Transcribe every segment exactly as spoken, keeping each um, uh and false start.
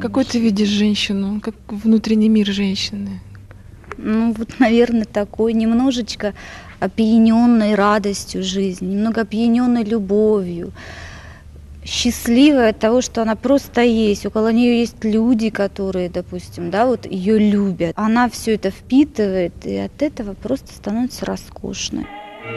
какой ты видишь женщину? Как внутренний мир женщины? Ну вот, наверное, такой, немножечко опьяненной радостью жизни, немного опьяненной любовью, счастливая от того, что она просто есть. Около нее есть люди, которые, допустим, да, вот ее любят. Она все это впитывает, и от этого просто становится роскошной.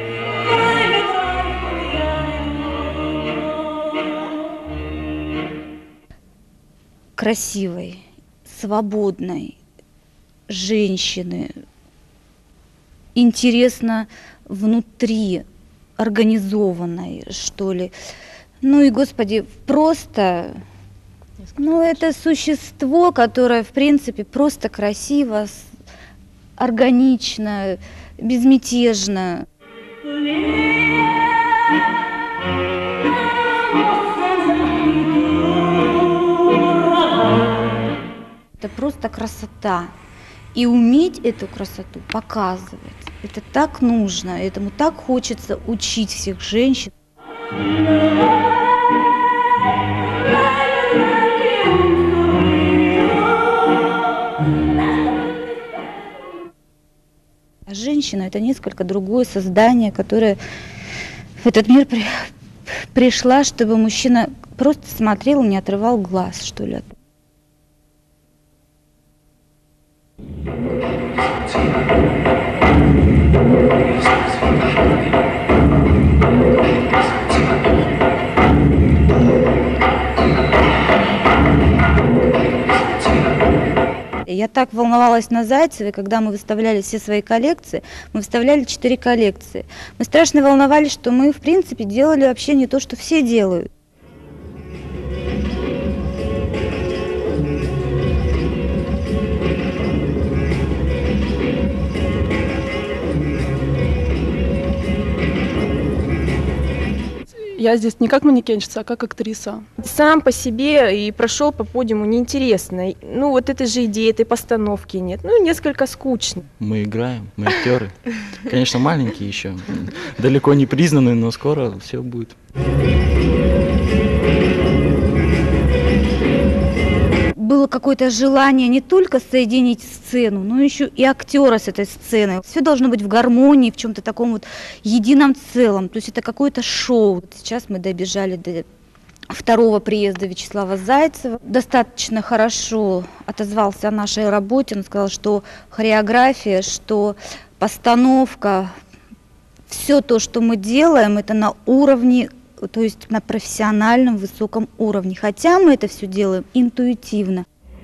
Красивой, свободной женщины, интересно внутри, организованной, что ли. Ну и, Господи, просто, ну это существо, которое, в принципе, просто красиво, органично, безмятежно. Это просто красота. И уметь эту красоту показывать, это так нужно, этому так хочется учить всех женщин. А женщина – это несколько другое создание, которое в этот мир при, пришла, чтобы мужчина просто смотрел и не отрывал глаз, что ли. Я так волновалась на Зайцевой, когда мы выставляли все свои коллекции. Мы выставляли четыре коллекции. Мы страшно волновались, что мы, в принципе, делали вообще не то, что все делают. Я здесь не как манекенщица, а как актриса. Сам по себе и прошел по подиуму неинтересно. Ну, вот этой же идеи, этой постановки нет. Ну, несколько скучно. Мы играем, мы актеры. Конечно, маленькие еще, далеко не признанные, но скоро все будет. Было какое-то желание не только соединить сцену, но еще и актера с этой сценой. Все должно быть в гармонии, в чем-то таком вот едином целом. То есть это какое-то шоу. Сейчас мы добежали до второго приезда Вячеслава Зайцева. Достаточно хорошо отозвался о нашей работе. Он сказал, что хореография, что постановка, все то, что мы делаем, это на уровне, то есть на профессиональном высоком уровне. Хотя мы это все делаем интуитивно.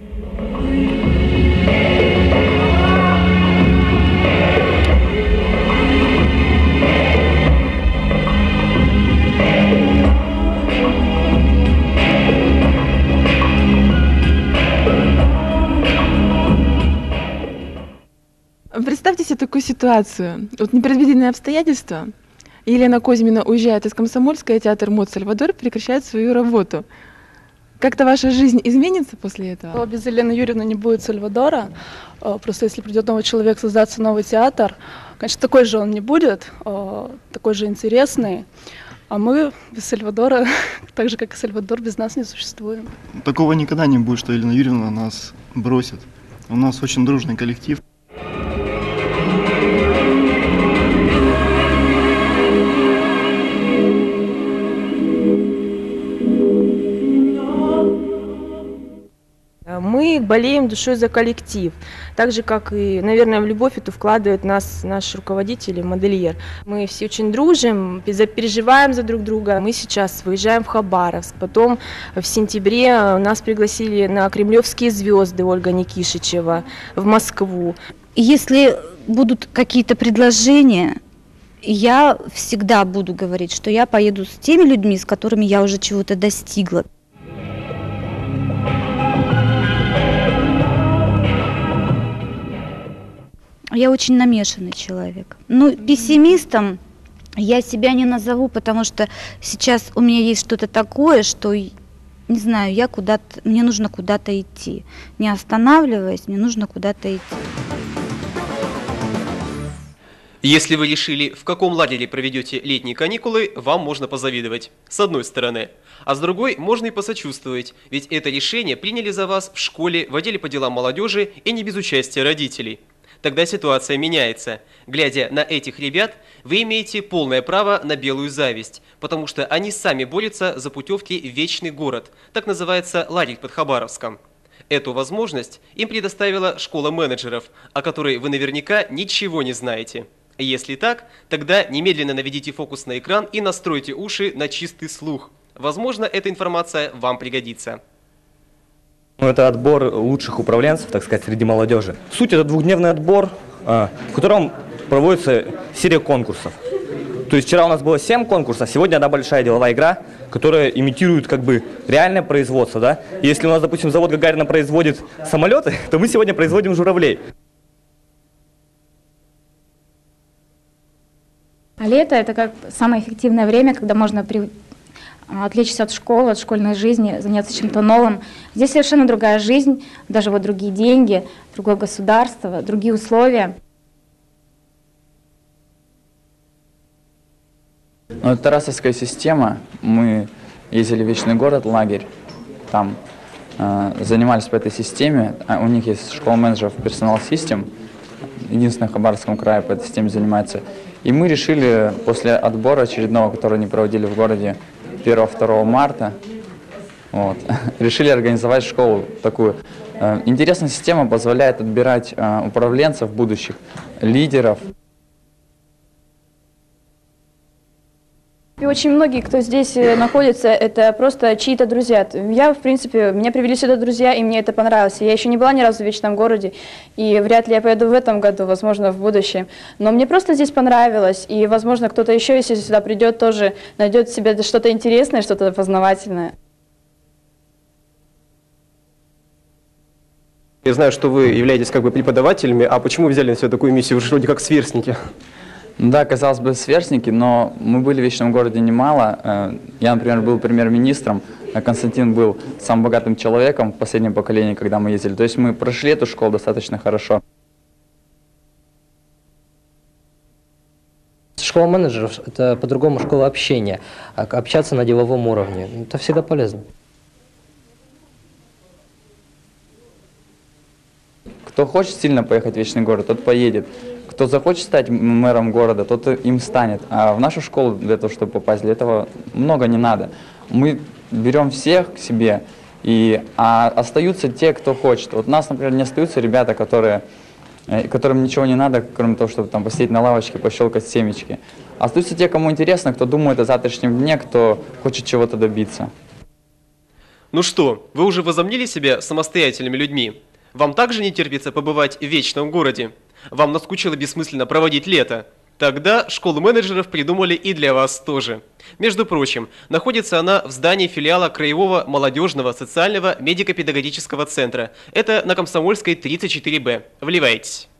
Представьте себе такую ситуацию. Вот непредвиденные обстоятельства. Елена Козьмина уезжает из Комсомольска, и театр МОД Сальвадор прекращает свою работу. Как-то ваша жизнь изменится после этого? Без Елены Юрьевны не будет Сальвадора. Просто если придет новый человек, создаться новый театр, конечно, такой же он не будет, такой же интересный. А мы без Сальвадора, так же, как и Сальвадор, без нас не существуем. Такого никогда не будет, что Елена Юрьевна нас бросит. У нас очень дружный коллектив. Мы болеем душой за коллектив, так же, как и, наверное, в любовь эту вкладывает нас наш руководитель и модельер. Мы все очень дружим, переживаем за друг друга. Мы сейчас выезжаем в Хабаровск, потом в сентябре нас пригласили на «Кремлевские звезды» Ольга Никишичева в Москву. Если будут какие-то предложения, я всегда буду говорить, что я поеду с теми людьми, с которыми я уже чего-то достигла. Я очень намешанный человек. Ну, пессимистом я себя не назову, потому что сейчас у меня есть что-то такое, что, не знаю, я куда-то, мне нужно куда-то идти. Не останавливаясь, мне нужно куда-то идти. Если вы решили, в каком лагере проведете летние каникулы, вам можно позавидовать, с одной стороны. А с другой, можно и посочувствовать, ведь это решение приняли за вас в школе, в отделе по делам молодежи и не без участия родителей. Тогда ситуация меняется. Глядя на этих ребят, вы имеете полное право на белую зависть, потому что они сами борются за путевки в вечный город, так называется лагерь под Хабаровском. Эту возможность им предоставила школа менеджеров, о которой вы наверняка ничего не знаете. Если так, тогда немедленно наведите фокус на экран и настройте уши на чистый слух. Возможно, эта информация вам пригодится. Ну, это отбор лучших управленцев, так сказать, среди молодежи. Суть – это двухдневный отбор, в котором проводится серия конкурсов. То есть вчера у нас было семь конкурсов, сегодня одна большая деловая игра, которая имитирует как бы реальное производство. Да? И если у нас, допустим, завод Гагарина производит самолеты, то мы сегодня производим журавлей. А лето – это как самое эффективное время, когда можно при... отвлечься от школы, от школьной жизни, заняться чем-то новым. Здесь совершенно другая жизнь, даже вот другие деньги, другое государство, другие условия. Ну, это Тарасовская система. Мы ездили в Вечный город, лагерь, там э, занимались по этой системе. У них есть школа менеджеров Personal System, единственная в Хабаровском крае по этой системе занимается. И мы решили после отбора очередного, который они проводили в городе первого-второго марта, вот, решили организовать школу такую. Интересная система позволяет отбирать управленцев будущих, лидеров. И очень многие, кто здесь находится, это просто чьи-то друзья. Я, в принципе, меня привели сюда друзья, и мне это понравилось. Я еще не была ни разу в Вечном городе, и вряд ли я поеду в этом году, возможно, в будущем. Но мне просто здесь понравилось, и, возможно, кто-то еще, если сюда придет, тоже найдет в себе что-то интересное, что-то познавательное. Я знаю, что вы являетесь как бы преподавателями, а почему взяли на себя такую миссию? Вы же вроде как сверстники. Да, казалось бы, сверстники, но мы были в Вечном городе немало. Я, например, был премьер-министром, а Константин был самым богатым человеком в последнем поколении, когда мы ездили. То есть мы прошли эту школу достаточно хорошо. Школа менеджеров – это по-другому школа общения, общаться на деловом уровне. Это всегда полезно. Кто хочет сильно поехать в Вечный город, тот поедет. Кто захочет стать мэром города, тот им станет. А в нашу школу для того, чтобы попасть, для этого много не надо. Мы берем всех к себе, и, а остаются те, кто хочет. Вот у нас, например, не остаются ребята, которые, которым ничего не надо, кроме того, чтобы там посидеть на лавочке, пощелкать семечки. Остаются те, кому интересно, кто думает о завтрашнем дне, кто хочет чего-то добиться. Ну что, вы уже возомнили себя самостоятельными людьми? Вам также не терпится побывать в Вечном городе? Вам наскучило бессмысленно проводить лето? Тогда школу менеджеров придумали и для вас тоже. Между прочим, находится она в здании филиала Краевого молодежного социального медико-педагогического центра. Это на Комсомольской тридцать четыре Б. Вливайтесь.